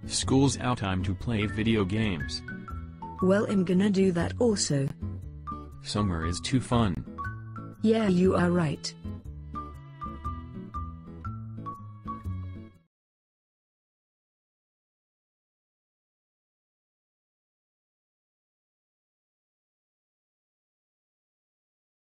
School's out, time to play video games. Well, I'm gonna do that also. Summer is too fun. Yeah, you are right.